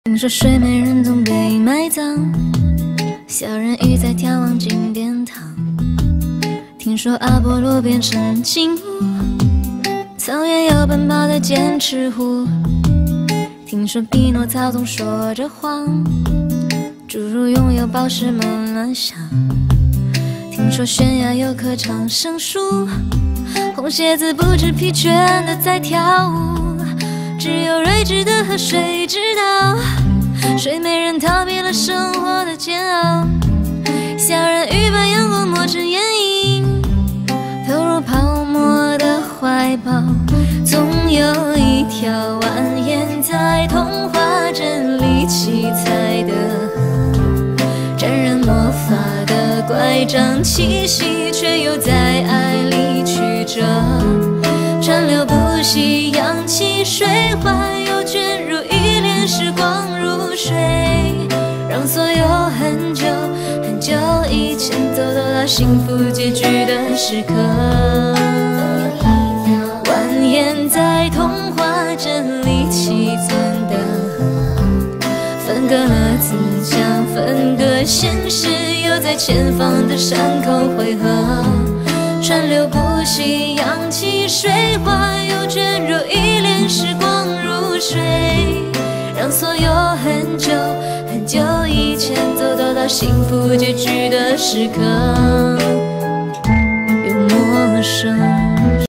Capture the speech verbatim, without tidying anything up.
听说睡美人总被埋葬，小人鱼在眺望金殿堂。听说阿波罗变成金乌，草原有奔跑的剑齿虎。听说匹诺曹总说着谎，侏儒拥有宝石梦乱想。听说悬崖有棵长生树，红鞋子不知疲倦的在跳舞。 只有睿智的河水知道，睡美人逃避了生活的煎熬。小人鱼把阳光抹成眼影，投入泡沫的怀抱。总有一条蜿蜒在童话镇里七彩的河，沾染魔法的乖张气息，却又在爱里曲折。 川流不息，扬起水花，又卷入一帘时光如水，让所有很久很久以前走到幸福结局的时刻。蜿蜒在童话镇里七寸的河，分割了自强，分割现实，又在前方的山口汇合。 川流不息，扬起水花，又卷入一帘时光如水，让所有很久很久以前走到到幸福结局的时刻，又陌生。